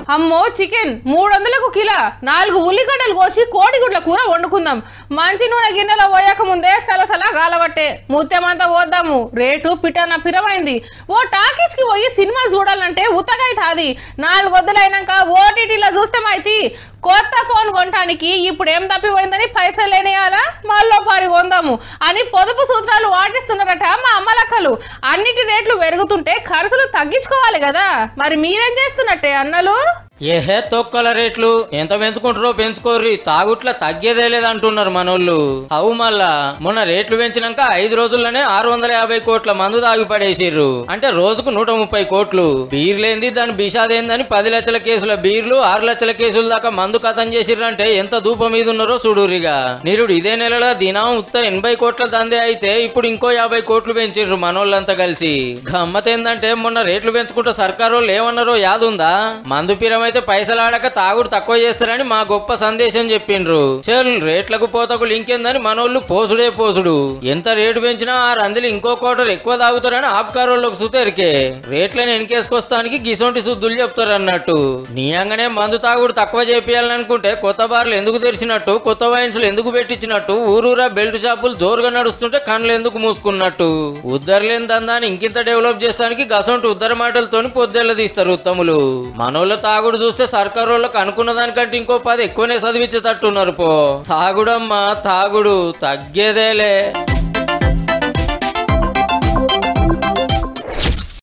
అమ్మో chicken 300కు kilo 4 ఉల్లిగడ్డలు కోసి కోడిగుడ్ల కూర వండుకుందాం. మంచి నూనె గిన్నెలో పోయాక ముందే సలసలా గాలబట్టే ముత్యమంతా పోద్దాము. రేటు పిటన పిరమైంది. ఓ టాకీస్ కి పోయి సినిమా చూడాలంటే ఉతగైతాది. 4 వద్దులైనాక ఓటీటీలో చూస్తే మైతి. కొత్త ఫోన్ కొనడానికి ఇప్పుడు ఏం తప్పిపోయిందని పైసలు లేనేయాలా మళ్ళీ పారి కొందాము అని పొదుపు సూత్రాలు వాటిస్తున్నారట మా అమ్మలక్కలు. అన్నిటి రేట్లు పెరుగుతుంటే ఖర్చులు తగ్గించుకోవాలి కదా. మరి మీరేం చేస్తున్నట్టే అన్నలు? ఏహే తొక్కల రేట్లు ఎంత పెంచుకుంటారో పెంచుకోర్రి, తాగుట్ల తగ్గేదే లేదంటున్నారు మనోళ్ళు. అవు మళ్ళా మొన్న రేట్లు పెంచినాక 5 రోజుల్లోనే 650 కోట్ల మందు తాగి పడేసిర్రు. అంటే రోజుకు 130 కోట్లు. బీర్లేంది దాని బిషాదేందని 10 లక్షల కేసుల బీర్లు 6 లక్షల కేసుల దాకా మందు కథం చేసిర్రంటే ఎంత ధూపం మీద ఉన్నారో చూడురిగా. నిరుడు ఇదే నెలలో దినం ఉత్త 80 కోట్ల దందే అయితే ఇప్పుడు ఇంకో 50 కోట్లు పెంచిర్రు మనోళ్ళంతా కలిసి. గమ్మతేందంటే మొన్న రేట్లు పెంచుకుంటే సర్కారు వాళ్ళు ఏమన్నారో యాదుందా? మందు పిరమైతే పైసలాడక తాగుడు తక్కువ చేస్తారని మా గొప్ప సందేశం చెప్పిండ్రు. చెల్ రేట్లకు పోతకు లింకేందని మనోళ్ళు పోసుడే పోసుడు. ఎంత రేటు పెంచినా ఆ రందిలు ఇంకో కోటర్ ఎక్కువ తాగుతారని ఆప్కారోళ్ళకు సుతెరికే. రేట్లను ఎనికేసుకొస్తానికి గిసొంటి శుద్ధులు చెప్తారు అన్నట్టు. నియంగానే మందు తాగుడు తక్కువ చేపియాలని అనుకుంటే కొత్త బార్లు ఎందుకు తెరిచినట్టు, కొత్త వైన్స్లు ఎందుకు పెట్టించినట్టు, ఊరూరా బెల్ట్ షాపులు జోరుగా నడుస్తుంటే కళ్ళు ఎందుకు మూసుకున్నట్టు. ఉద్దరలేని దందాన్ని ఇంకింత డెవలప్ చేస్తానికి గసొంటి ఉద్దర మాటలతోని పొద్దెల్ల తీస్తారు ఉత్తములు. మనోళ్ళ తాగుడు చూస్తే సర్కారు వాళ్ళకి అనుకున్న దానికంటే ఇంకో 10 ఎక్కువనే చదివించేటట్టున్నారు పో. తాగుడమ్మా తాగుడు తగ్గేదేలే.